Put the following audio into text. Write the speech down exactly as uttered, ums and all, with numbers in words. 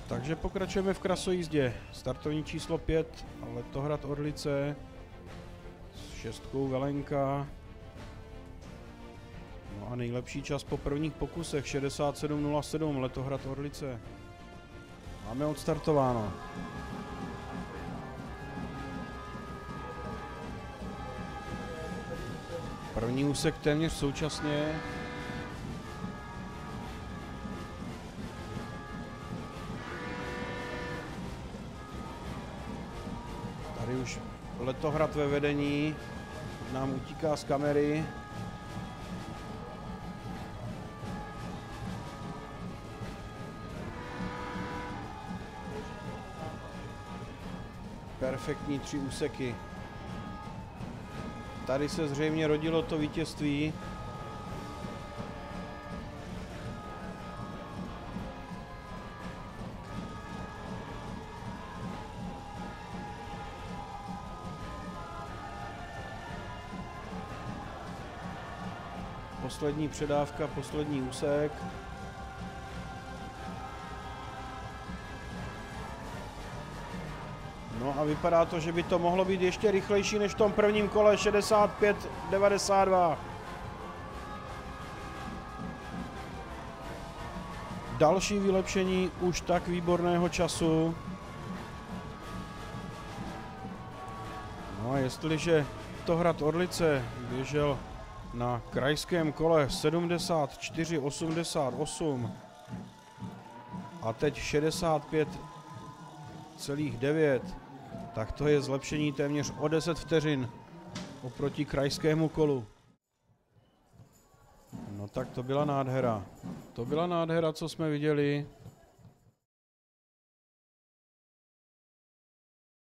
Takže pokračujeme v krasojízdě. Startovní číslo pět, Letohrad Orlice s šestkou Velenka. No a nejlepší čas po prvních pokusech šedesát sedm nula sedm Letohrad Orlice. Máme odstartováno. První úsek téměř současně. Tady už Letohrad ve vedení nám utíká z kamery. Perfektní tři úseky. Tady se zřejmě rodilo to vítězství. Poslední předávka, poslední úsek. No a vypadá to, že by to mohlo být ještě rychlejší než v tom prvním kole šedesát pět devadesát dva. Další vylepšení už tak výborného času. No a jestliže Letohrad Orlice běžel na krajském kole sedmdesát čtyři osmdesát osm a teď šedesát pět celých devět, tak to je zlepšení téměř o deset vteřin oproti krajskému kolu. No tak to byla nádhera. To byla nádhera, co jsme viděli.